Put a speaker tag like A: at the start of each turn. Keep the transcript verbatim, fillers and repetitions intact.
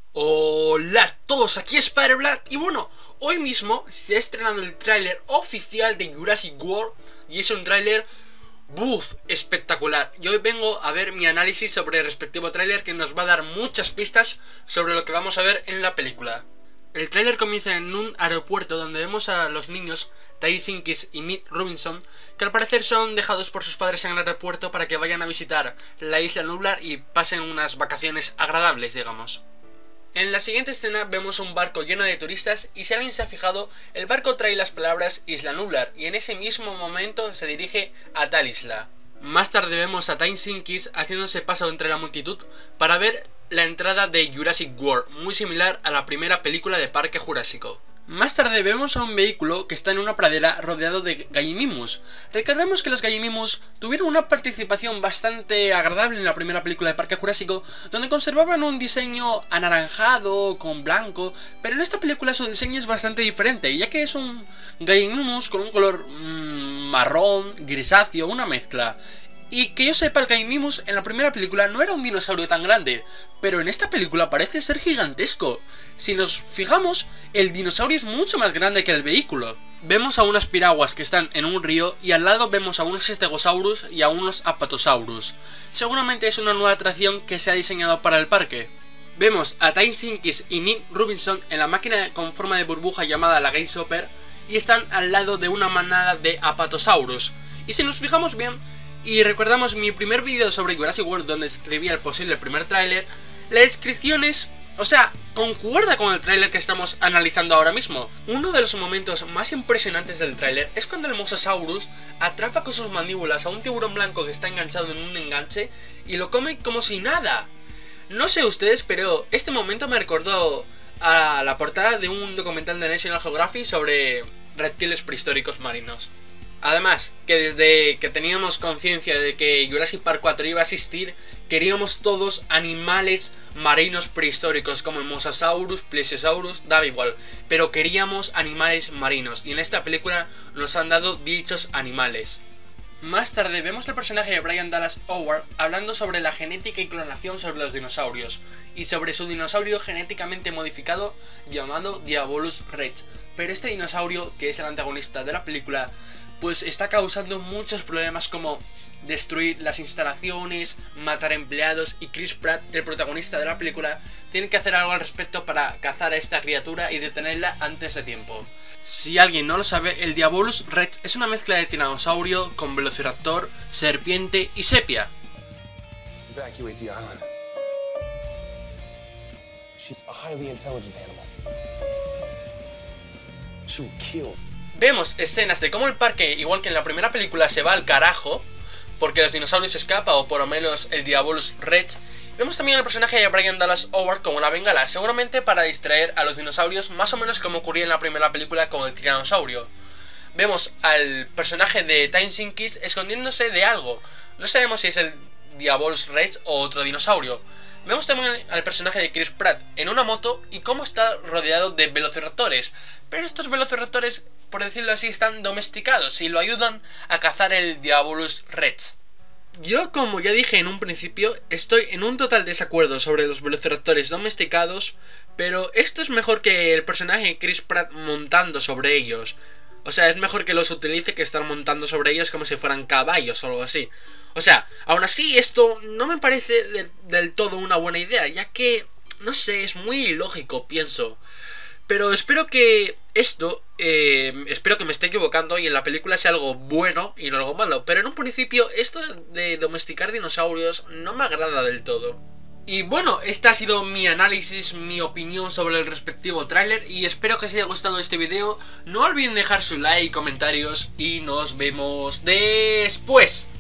A: Hola a todos, aquí es Spider-Blood y bueno, hoy mismo se ha estrenado el tráiler oficial de Jurassic World y es un tráiler ¡buf! Espectacular. Y hoy vengo a ver mi análisis sobre el respectivo tráiler que nos va a dar muchas pistas sobre lo que vamos a ver en la película. El tráiler comienza en un aeropuerto donde vemos a los niños Ty Simkins y Nick Robinson, que al parecer son dejados por sus padres en el aeropuerto para que vayan a visitar la isla Nublar y pasen unas vacaciones agradables, digamos. En la siguiente escena vemos un barco lleno de turistas y si alguien se ha fijado, el barco trae las palabras Isla Nublar y en ese mismo momento se dirige a tal isla. Más tarde vemos a Ty Simkins haciéndose paso entre la multitud para ver la entrada de Jurassic World, muy similar a la primera película de Parque Jurásico. Más tarde vemos a un vehículo que está en una pradera rodeado de Gallimimus. Recordemos que los Gallimimus tuvieron una participación bastante agradable en la primera película de Parque Jurásico, donde conservaban un diseño anaranjado con blanco, pero en esta película su diseño es bastante diferente, ya que es un Gallimimus con un color mmm, marrón, grisáceo, una mezcla. Y que yo sepa, el Gallimimus en la primera película no era un dinosaurio tan grande, pero en esta película parece ser gigantesco. Si nos fijamos, el dinosaurio es mucho más grande que el vehículo. Vemos a unas piraguas que están en un río y al lado vemos a unos Stegosaurus y a unos Apatosaurus. Seguramente es una nueva atracción que se ha diseñado para el parque. Vemos a Ty Simkins y Nick Robinson en la máquina con forma de burbuja llamada la Gaze Hopper y están al lado de una manada de Apatosaurus. Y si nos fijamos bien, y recordamos mi primer vídeo sobre Jurassic World donde escribía el posible primer tráiler, la descripción es, o sea, concuerda con el tráiler que estamos analizando ahora mismo. Uno de los momentos más impresionantes del tráiler es cuando el Mosasaurus atrapa con sus mandíbulas a un tiburón blanco que está enganchado en un enganche y lo come como si nada. No sé ustedes, pero este momento me recordó a la portada de un documental de National Geographic sobre reptiles prehistóricos marinos. Además, que desde que teníamos conciencia de que Jurassic Park cuatro iba a existir, queríamos todos animales marinos prehistóricos como el Mosasaurus, Plesiosaurus, daba igual, pero queríamos animales marinos y en esta película nos han dado dichos animales. Más tarde vemos al personaje de Brian Dallas Howard hablando sobre la genética y clonación sobre los dinosaurios y sobre su dinosaurio genéticamente modificado llamado Diabolus Rex, pero este dinosaurio, que es el antagonista de la película, pues está causando muchos problemas como destruir las instalaciones, matar empleados y Chris Pratt, el protagonista de la película, tiene que hacer algo al respecto para cazar a esta criatura y detenerla antes de tiempo. Si alguien no lo sabe, el Diabolus Rex es una mezcla de tiranosaurio con velociraptor, serpiente y sepia.
B: Evacuate the island. She's a highly intelligent animal. She will kill.
A: Vemos escenas de cómo el parque, igual que en la primera película, se va al carajo porque los dinosaurios escapan, o por lo menos el Diabolus Rex. Vemos también al personaje de Brian Dallas Howard con una bengala, seguramente para distraer a los dinosaurios, más o menos como ocurría en la primera película con el tiranosaurio. Vemos al personaje de Ty Simkins escondiéndose de algo, no sabemos si es el Diabolus Rex o otro dinosaurio. Vemos también al personaje de Chris Pratt en una moto y cómo está rodeado de velociraptores, pero estos velociraptores, por decirlo así, están domesticados y lo ayudan a cazar el Diabolus Rex. Yo, como ya dije en un principio, estoy en un total desacuerdo sobre los velociraptores domesticados, pero esto es mejor que el personaje de Chris Pratt montando sobre ellos. O sea, es mejor que los utilice que estar montando sobre ellos como si fueran caballos o algo así. O sea, aún así esto no me parece de, del todo una buena idea, ya que, no sé, es muy ilógico, pienso. Pero espero que esto, eh, espero que me esté equivocando y en la película sea algo bueno y no algo malo. Pero en un principio esto de domesticar dinosaurios no me agrada del todo. Y bueno, este ha sido mi análisis, mi opinión sobre el respectivo tráiler y espero que os haya gustado este video. No olviden dejar su like, comentarios y nos vemos después.